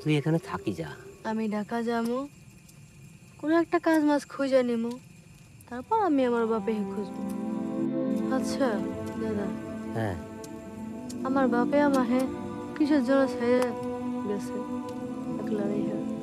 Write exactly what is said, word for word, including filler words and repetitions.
তুই এখানে থাকি যা। আমি ঢাকা যাবো, কোনো একটা কাজ মাছ খুঁজে নিমু, তারপর আমি আমার বাপে খুঁজবো। আচ্ছা দাদা, হ্যাঁ, আমার বাপে আমাহে কিসের জন্য ছেড়ে গেছে একলা রেখা?